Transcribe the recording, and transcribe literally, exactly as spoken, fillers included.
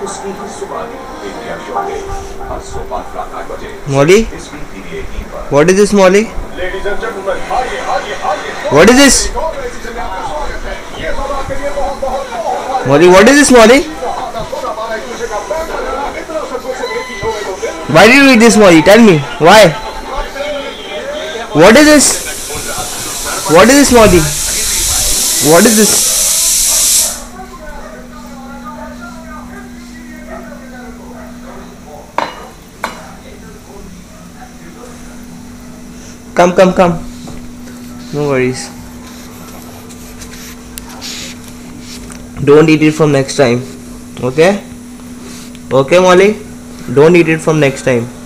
Molly? What is this, Molly? What is this? Molly, what is this, Molly? Why did you eat this, Molly? Tell me. Why? What is this? What is this, Molly? What is this? Come, come, come. No worries. Don't eat it from next time. Okay? Okay, Molly? Don't eat it from next time.